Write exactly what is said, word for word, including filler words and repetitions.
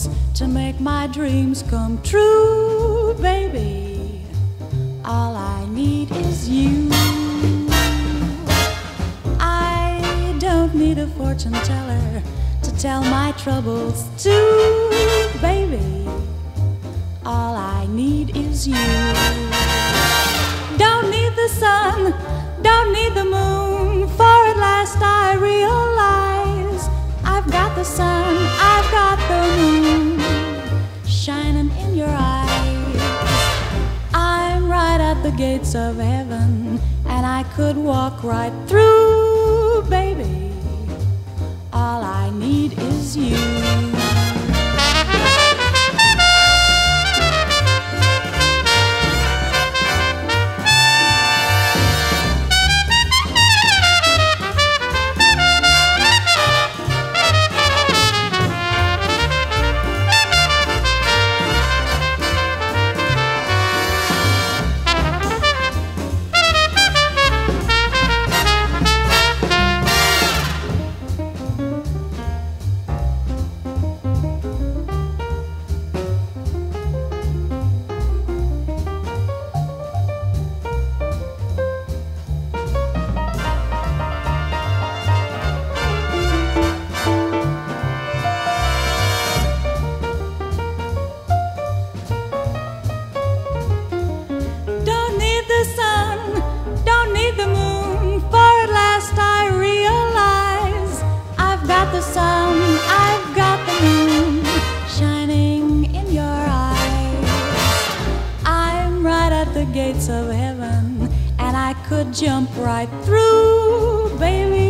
troubles to make my dreams come true, baby. All I need is you. I don't need a fortune teller to tell my troubles to, baby. All I need is you. Don't need the sun, don't need the moon, for at last I realize I've got the sun, I've got the moon shining in your eyes. I'm right at the gates of heaven, and I could walk right through, baby. All I need is you. The sun, I've got the moon shining in your eyes. I'm right at the gates of heaven, and I could jump right through, baby.